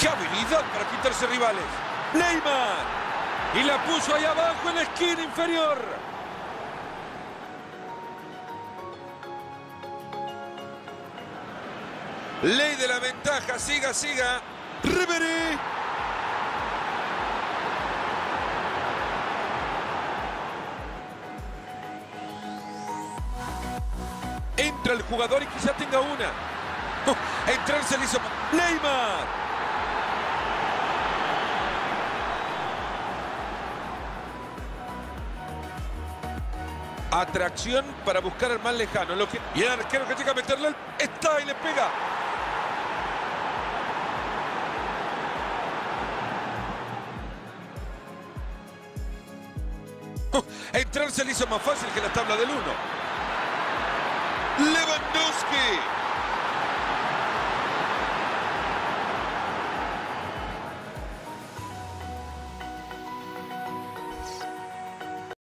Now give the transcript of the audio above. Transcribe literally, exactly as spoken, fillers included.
¡Qué habilidad para quitarse rivales! Neymar. Y la puso ahí abajo en la esquina inferior. Ley de la ventaja. Siga, siga. Ribery. Entra el jugador y quizá tenga una. Oh, entrar se le hizo Neymar. Atracción para buscar al más lejano. Lo que... Y el arquero que llega a meterle está y le pega. Oh, entrar se le hizo más fácil que la tabla del uno. Lewandowski.